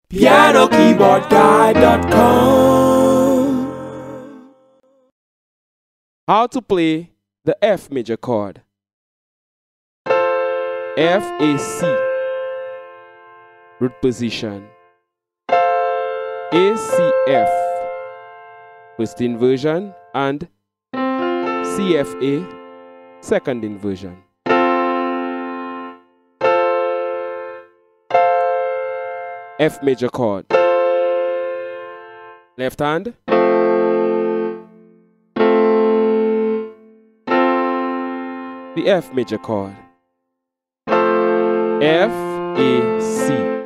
PianoKeyboardGuide.com. How to play the F major chord. F A C. Root position. A C F. First inversion and C F A. Second inversion. F major chord. Left hand. The F major chord. F A C.